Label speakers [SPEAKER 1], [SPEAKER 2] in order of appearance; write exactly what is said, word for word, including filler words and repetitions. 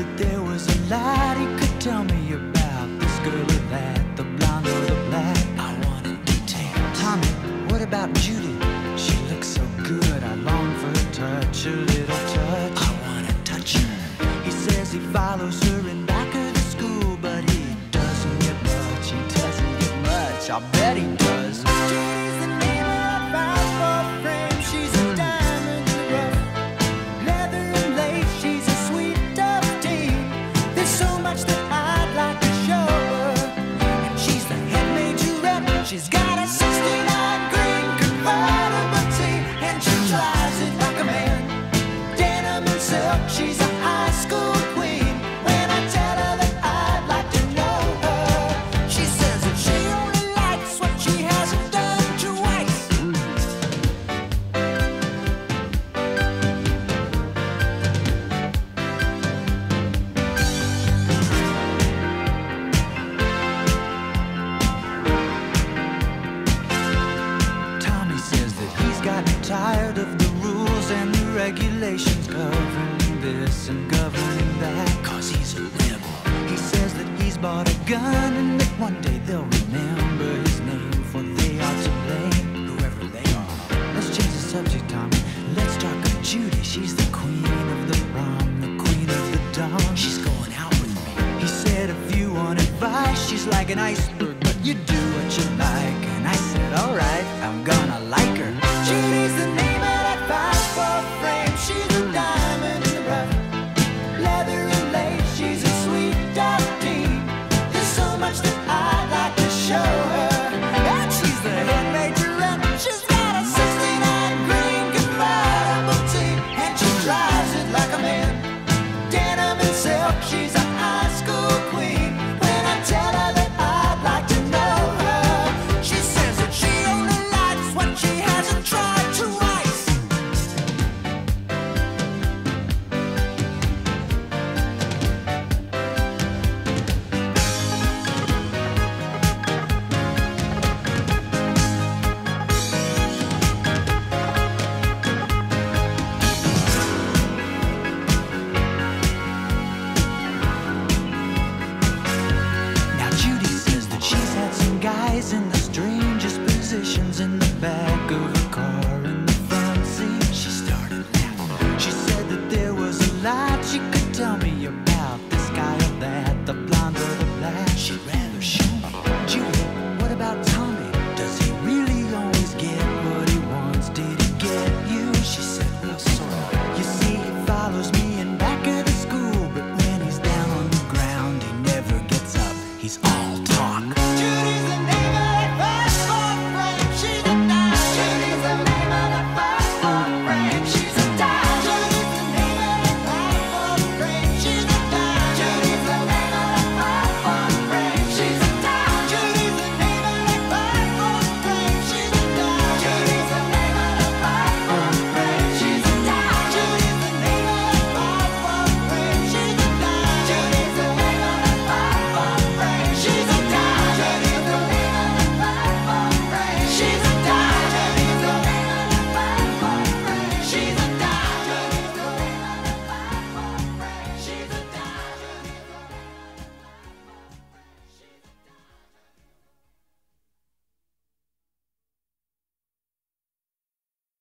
[SPEAKER 1] there was a light he could tell me about, this girl or that, the blonde or the black. I wanted details. Tommy, what about Judy? She looks so good, I long for a touch, a little touch. I wanna touch her. He says he follows her in back of the school, but he doesn't get much, he doesn't get much, I bet he does. Judy's the name of our fourth frame. She's a diamond in the rough, leather and lace, she's a sweet tough teen. There's so much that I'd like to show her, and she's the head majorette. She's got a sixty-nine green convertible tee, and she drives it like a man. Denim and silk, she's a high school queen. When I tell her that I'd like to know her, she says that she only likes what she hasn't done twice. Tommy says that he's gotten tired of the rules and the regulations governing this and governing that, cause he's a rebel. He says that he's bought a gun and that one day they'll remember his name, for they are to blame, whoever they are. Let's change the subject, Tommy. Let's talk of Judy. She's the queen of the prom, the queen of the dawn. She's going out with me. He said if you want advice, she's like an iceberg, but you do what you like. And I said, alright, I'm gonna like her.